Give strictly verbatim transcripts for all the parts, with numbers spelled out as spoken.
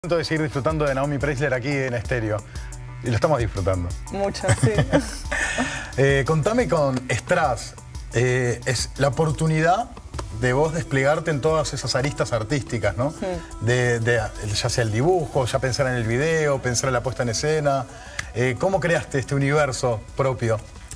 De seguir disfrutando de Naomi Preisler aquí en Estéreo. Y lo estamos disfrutando. Mucho, sí. eh, contame con Strass. Eh, es la oportunidad de vos desplegarte en todas esas aristas artísticas, ¿no? Sí. De, de, ya sea el dibujo, ya pensar en el video, pensar en la puesta en escena. Eh, ¿Cómo creaste este universo propio?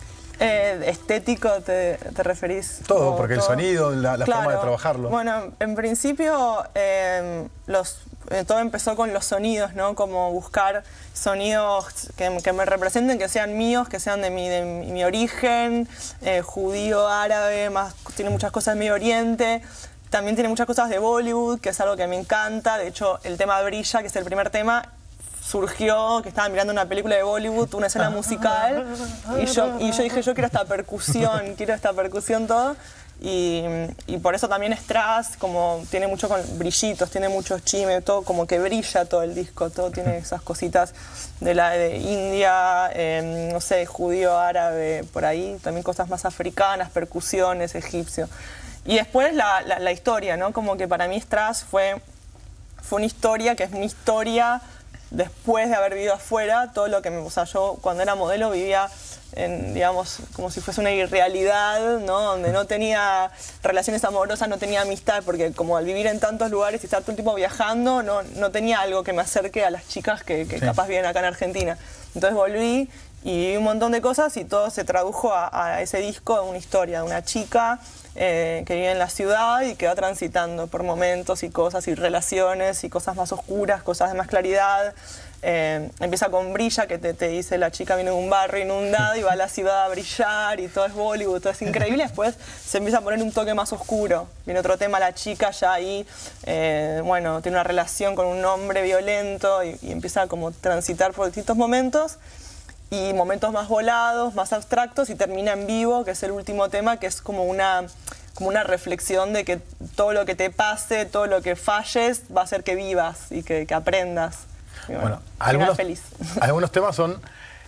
Eh, ¿Estético te, te referís? Todo, porque todo. el sonido, la, la claro. forma de trabajarlo. Bueno, en principio eh, los, eh, todo empezó con los sonidos, ¿no? Como buscar sonidos que, que me representen, que sean míos, que sean de mi, de mi, mi origen, eh, judío, árabe, más, tiene muchas cosas de Medio Oriente. También tiene muchas cosas de Bollywood, que es algo que me encanta. De hecho, el tema Brilla, que es el primer tema, surgió que estaba mirando una película de Bollywood, una escena musical, y yo, y yo dije, yo quiero esta percusión, quiero esta percusión todo, y, y por eso también Strass, como tiene mucho con brillitos, tiene muchos chimes, todo como que brilla todo el disco, todo tiene esas cositas de la de India, eh, no sé, judío, árabe, por ahí, también cosas más africanas, percusiones, egipcio. Y después la, la, la historia, ¿no? Como que para mí Strass fue, fue una historia que es mi historia después de haber vivido afuera, todo lo que me... O sea, yo cuando era modelo vivía en, digamos, como si fuese una irrealidad, ¿no? Donde no tenía relaciones amorosas, no tenía amistad, porque como al vivir en tantos lugares y estar todo el tiempo viajando, no, no tenía algo que me acerque a las chicas que, que sí. capaz viven acá en Argentina. Entonces volví y viví un montón de cosas y todo se tradujo a, a ese disco, una historia de una chica eh, que vive en la ciudad y que va transitando por momentos y cosas y relaciones y cosas más oscuras, cosas de más claridad. Eh, empieza con Brilla, que te, te dice la chica viene de un barrio inundado y va a la ciudad a brillar y todo es Bollywood, todo es increíble. Después se empieza a poner un toque más oscuro. Viene otro tema, la chica ya ahí, eh, bueno, tiene una relación con un hombre violento y, y empieza a como transitar por distintos momentos. Y momentos más volados, más abstractos, y termina en Vivo, que es el último tema, que es como una, como una reflexión de que todo lo que te pase, todo lo que falles, va a hacer que vivas y que, que aprendas. Y bueno, bueno algunos, feliz. algunos temas son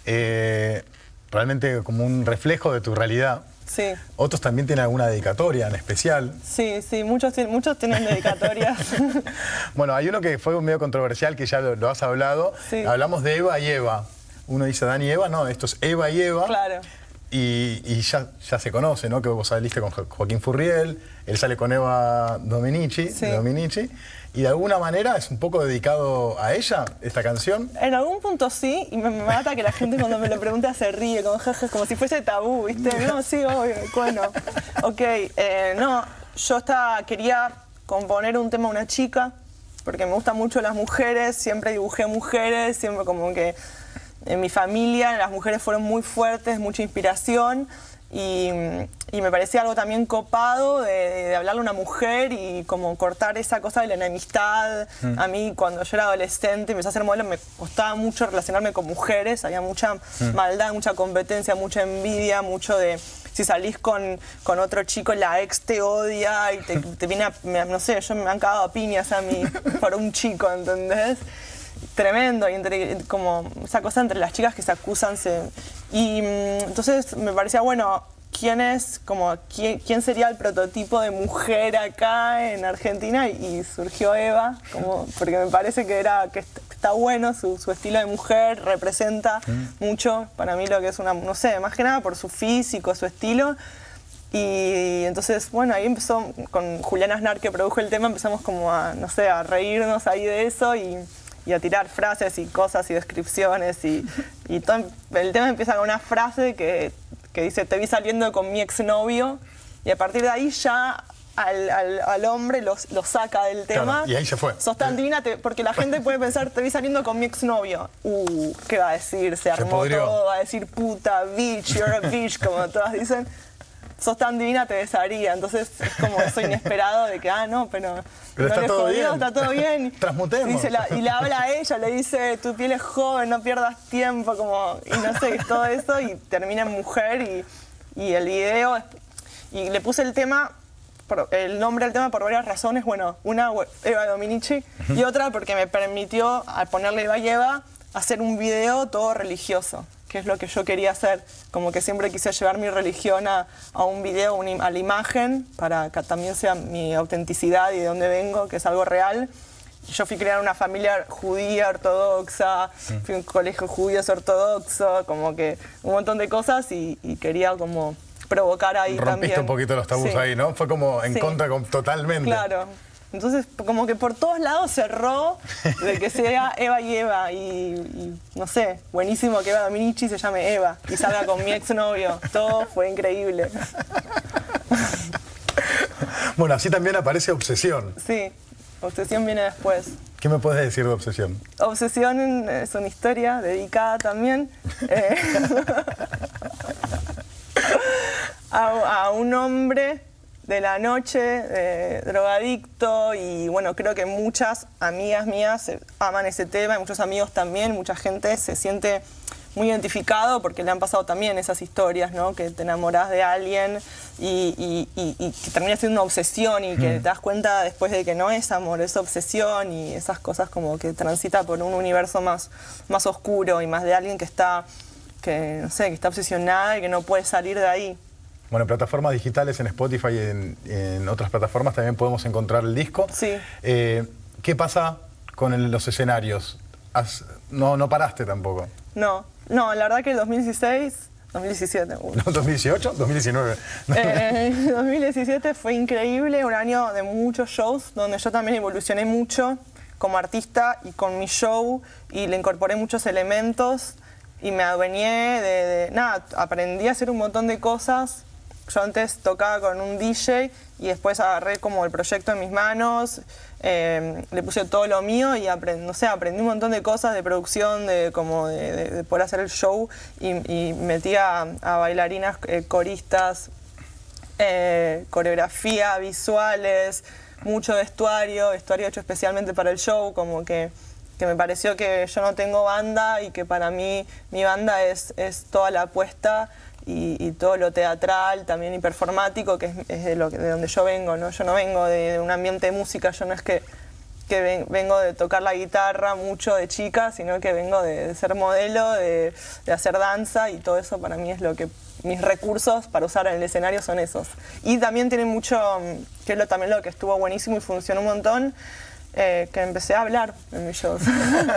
eh, realmente como un reflejo de tu realidad. Sí. Otros también tienen alguna dedicatoria en especial. Sí, sí, muchos, muchos tienen dedicatorias. Bueno, hay uno que fue medio controversial, que ya lo, lo has hablado. Sí. Hablamos de Eva y Eva. Uno dice Dani y Eva, no, esto es Eva y Eva. Claro. Y, y ya, ya se conoce, ¿no? Que vos saliste con Joaquín Furriel, él sale con Eva Dominici, sí. Dominici, y de alguna manera es un poco dedicado a ella, esta canción. En algún punto sí, y me, me mata que la gente cuando me lo pregunta se ríe, como, jeje, como si fuese tabú, ¿viste? No, sí, obvio, bueno. Ok, eh, no, yo estaba, quería componer un tema a una chica, porque me gustan mucho las mujeres, siempre dibujé mujeres, siempre como que... En mi familia las mujeres fueron muy fuertes, mucha inspiración y, y me parecía algo también copado de, de hablarle a una mujer y como cortar esa cosa de la enemistad. Mm. A mí cuando yo era adolescente y empecé a ser modelo me costaba mucho relacionarme con mujeres, había mucha mm. maldad, mucha competencia, mucha envidia, mucho de... Si salís con, con otro chico, la ex te odia y te, te viene a... No sé, yo me han cagado a piñas a mí por un chico, ¿entendés? Tremendo, y entre, como esa cosa entre las chicas que se acusan. Se, y entonces me parecía, bueno, ¿quién es, como, quién, quién sería el prototipo de mujer acá en Argentina? Y, y surgió Eva, como, porque me parece que, era, que está bueno su, su estilo de mujer, representa mm. mucho para mí lo que es una, no sé, más que nada por su físico, su estilo. Y entonces, bueno, ahí empezó, con Julián Aznar que produjo el tema, empezamos como a, no sé, a reírnos ahí de eso y... y a tirar frases y cosas y descripciones y, y todo, el tema empieza con una frase que, que dice te vi saliendo con mi exnovio y a partir de ahí ya al, al, al hombre lo, lo saca del tema. Claro, y ahí se fue. Sos tan divina, te, porque la gente puede pensar te vi saliendo con mi exnovio. Uh, ¿qué va a decir? Se armó se todo, va a decir puta, bitch, you're a bitch, como todas dicen. Sos tan divina, te besaría. Entonces es como eso inesperado de que, ah, no, pero, pero no está, le todo jodió, bien. está todo bien. Transmutemos. Dice la, y le habla a ella, le dice, tu piel es joven, no pierdas tiempo, como, y no sé, todo eso, y termina en mujer, y, y el video, y le puse el tema, por, el nombre del tema por varias razones, bueno, una, Eva Dominici, y otra porque me permitió, al ponerle Eva y Eva, hacer un video todo religioso. Que es lo que yo quería hacer, como que siempre quise llevar mi religión a, a un video, un, a la imagen, para que también sea mi autenticidad y de dónde vengo, que es algo real. yo fui criada en una familia judía, ortodoxa, mm. fui a un colegio judío ortodoxo, como que un montón de cosas y, y quería como provocar ahí Rompiste también. Rompiste un poquito los tabús sí. ahí, ¿no? Fue como en sí. contra con, totalmente. Claro. Entonces, como que por todos lados cerró de que sea Eva y Eva. Y, y no sé, buenísimo que Eva Dominici se llame Eva y salga con mi exnovio. Todo fue increíble. Bueno, así también aparece Obsesión. Sí, Obsesión viene después. ¿Qué me puedes decir de Obsesión? Obsesión es una historia dedicada también eh, a, a un hombre de la noche, eh, drogadicto, y bueno, creo que muchas amigas mías aman ese tema, y muchos amigos también, mucha gente se siente muy identificado porque le han pasado también esas historias, ¿no? Que te enamorás de alguien y, y, y, y que termina siendo una obsesión y que mm. te das cuenta después de que no es amor, es obsesión y esas cosas como que transita por un universo más, más oscuro y más de alguien que está, que, no sé, que está obsesionada y que no puede salir de ahí. Bueno, en plataformas digitales, en Spotify y en, en otras plataformas también podemos encontrar el disco. Sí. Eh, ¿Qué pasa con el, los escenarios? Has, no, no paraste tampoco. No, no, la verdad que el dos mil dieciséis, dos mil diecisiete. Uh. ¿dos mil dieciocho? ¿dos mil diecinueve? Eh, dos mil diecisiete fue increíble, un año de muchos shows, donde yo también evolucioné mucho como artista y con mi show, y le incorporé muchos elementos y me adueñé de, de nada, aprendí a hacer un montón de cosas. Yo antes tocaba con un D J y después agarré como el proyecto en mis manos, eh, le puse todo lo mío y aprend, no sé, aprendí un montón de cosas de producción, de, como de, de, de poder hacer el show, y, y metí a, a bailarinas, eh, coristas, eh, coreografía, visuales, mucho vestuario, vestuario hecho especialmente para el show, como que, que me pareció que yo no tengo banda y que para mí mi banda es, es toda la apuesta. Y, y todo lo teatral, también y performático, que es, es de, lo que, de donde yo vengo, ¿no? Yo no vengo de, de un ambiente de música, yo no es que, que ven, vengo de tocar la guitarra mucho de chica, sino que vengo de, de ser modelo, de, de hacer danza, y todo eso para mí es lo que... Mis recursos para usar en el escenario son esos. Y también tiene mucho, que es lo, también lo que estuvo buenísimo y funcionó un montón, Eh, que empecé a hablar en mis shows.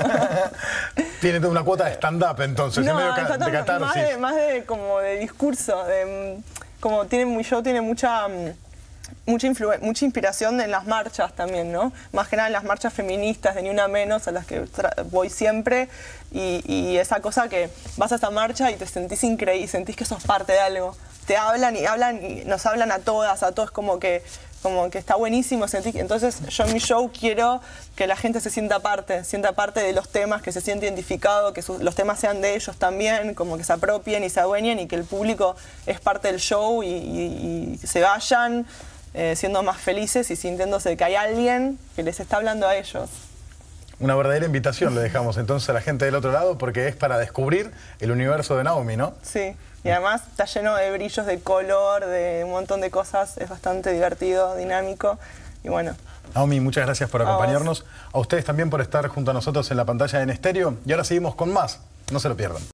Tiene una cuota de stand-up entonces, no, medio ca de catarsis. Más de, más de como de discurso, de, como tiene, mi show tiene mucha, mucha, mucha inspiración en las marchas también, ¿no? Más que nada en las marchas feministas, de Ni Una Menos, a las que voy siempre, y, y esa cosa que vas a esta marcha y te sentís increíble, sentís que sos parte de algo. Te hablan y hablan y nos hablan a todas, a todos, como que como que está buenísimo sentir. Entonces yo en mi show quiero que la gente se sienta parte, sienta parte de los temas, que se siente identificado, que sus, los temas sean de ellos también, como que se apropien y se adueñen, y que el público es parte del show y, y, y se vayan eh, siendo más felices y sintiéndose que hay alguien que les está hablando a ellos. Una verdadera invitación le dejamos entonces a la gente del otro lado, porque es para descubrir el universo de Naomi, ¿no? Sí. Y además está lleno de brillos, de color, de un montón de cosas, es bastante divertido, dinámico, y bueno. Naomi, muchas gracias por acompañarnos, a, a ustedes también por estar junto a nosotros en la pantalla en estéreo, y ahora seguimos con más, no se lo pierdan.